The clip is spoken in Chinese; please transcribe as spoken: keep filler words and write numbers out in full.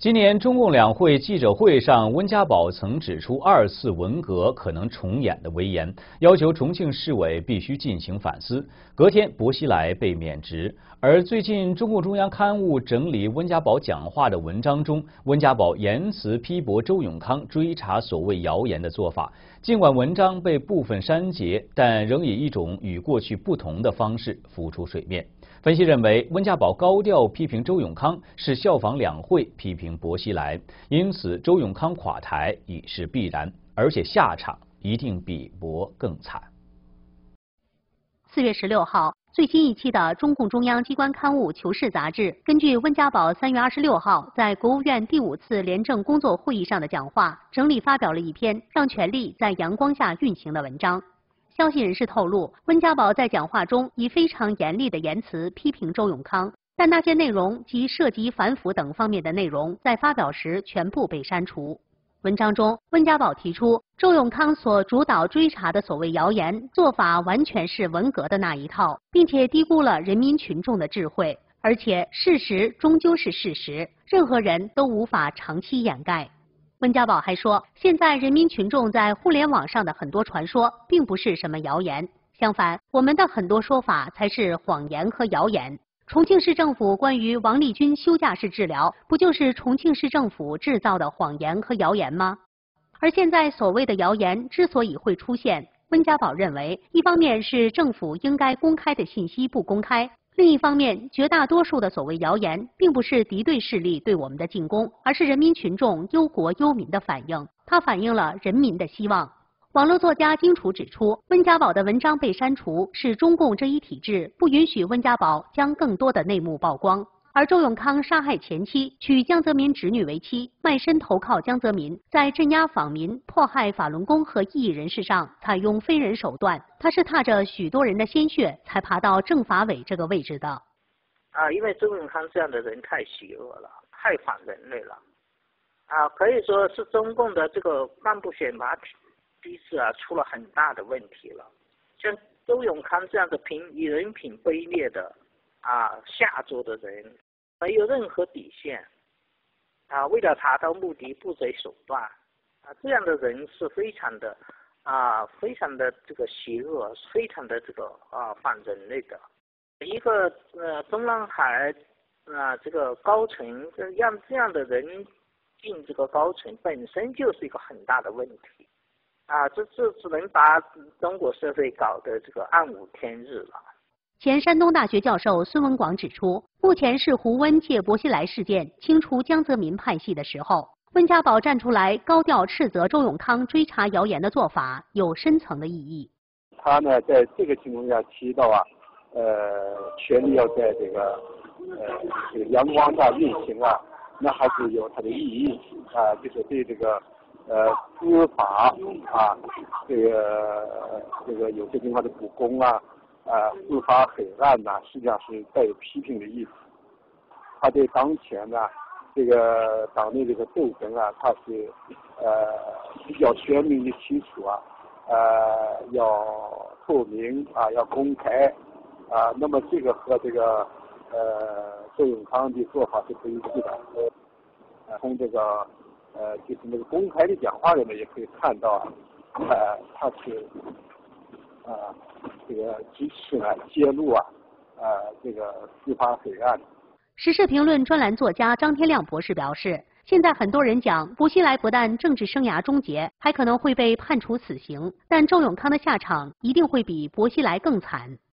今年中共两会记者会上，温家宝曾指出二次文革可能重演的威严，要求重庆市委必须进行反思。隔天，薄熙来被免职。而最近，中共中央刊物整理温家宝讲话的文章中，温家宝言辞批驳周永康追查所谓谣言的做法。尽管文章被部分删节，但仍以一种与过去不同的方式浮出水面。分析认为，温家宝高调批评周永康是效仿两会批评薄熙来，因此周永康垮台已是必然，而且下场一定比薄更惨。 四月十六号，最新一期的中共中央机关刊物《求是》杂志，根据温家宝三月二十六号在国务院第五次廉政工作会议上的讲话，整理发表了一篇让权力在阳光下运行的文章。消息人士透露，温家宝在讲话中以非常严厉的言辞批评周永康，但那些内容及涉及反腐等方面的内容，在发表时全部被删除。文章中，温家宝提出，周永康所主导追查的所谓谣言做法完全是文革的那一套，并且低估了人民群众的智慧，而且事实终究是事实，任何人都无法长期掩盖。温家宝还说，现在人民群众在互联网上的很多传说并不是什么谣言，相反，我们的很多说法才是谎言和谣言。重庆市政府关于王立军休假式治疗，不就是重庆市政府制造的谎言和谣言吗？而现在所谓的谣言之所以会出现，温家宝认为，一方面是政府应该公开的信息不公开，另一方面，绝大多数的所谓谣言，并不是敌对势力对我们的进攻，而是人民群众忧国忧民的反应，它反映了人民的希望。网络作家荆楚指出，温家宝的文章被删除，是中共这一体制不允许温家宝将更多的内幕曝光。而周永康杀害前妻，娶江泽民侄女为妻，卖身投靠江泽民，在镇压访民、迫害法轮功和异议人士上采用非人手段，他是踏着许多人的鲜血才爬到政法委这个位置的。 啊，因为周永康这样的人太邪恶了，太反人类了，啊，可以说是中共的这个干部选拔机制啊出了很大的问题了。像周永康这样的品人品卑劣的啊下作的人，没有任何底线啊，为了达到目的不择手段啊，这样的人是非常的啊非常的这个邪恶，非常的这个啊反人类的。一个呃中南海啊这个高层让这样的人进这个高层，本身就是一个很大的问题啊，这这只能把中国社会搞得这个暗无天日了。 前山东大学教授孙文广指出，目前是胡温借薄熙来事件清除江泽民派系的时候，温家宝站出来高调斥责周永康追查谣言的做法有深层的意义。 他呢，在这个情况下提到啊，呃，权力要在这个呃这个阳光下运行啊，那还是有它的意义啊，就是对这个呃司法啊，这个这个有些地方的不公啊。啊，司法黑暗呐、啊，实际上是带有批评的意思。他对当前呢、啊，这个党内这个斗争啊，他是呃比较全面的提出啊，呃要透明啊，要公开啊。那么这个和这个呃周永康的做法是不一致的。呃，从这个呃就是那个公开的讲话里面也可以看到啊，呃他是啊。这个支持呢揭露啊，呃，这个司法黑暗。 时事评论专栏作家张天亮博士表示，现在很多人讲薄熙来不但政治生涯终结，还可能会被判处死刑，但周永康的下场一定会比薄熙来更惨。